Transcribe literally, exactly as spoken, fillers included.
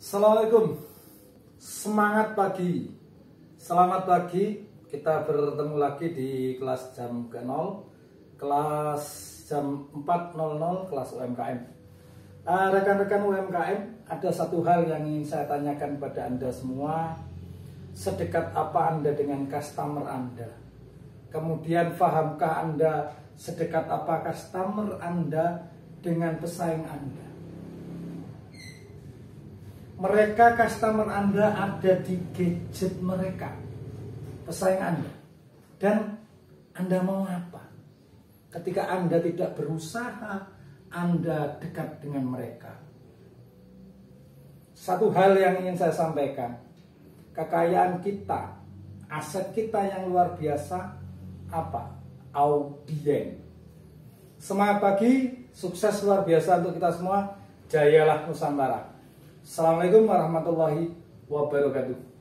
Assalamualaikum, semangat pagi, selamat pagi. Kita bertemu lagi di kelas jam ke nol, kelas jam empat nol nol, kelas U M K M. Rekan-rekan uh, U M K M, ada satu hal yang ingin saya tanyakan pada Anda semua. Sedekat apa Anda dengan customer Anda? Kemudian fahamkah Anda sedekat apa customer Anda dengan pesaing Anda? Mereka customer Anda ada di gadget mereka, pesaing Anda. Dan Anda mau apa? Ketika Anda tidak berusaha, Anda dekat dengan mereka. Satu hal yang ingin saya sampaikan, kekayaan kita, aset kita yang luar biasa, apa? Audien. Semangat pagi, sukses luar biasa untuk kita semua. Jayalah Nusantara. Assalamualaikum warahmatullahi wabarakatuh.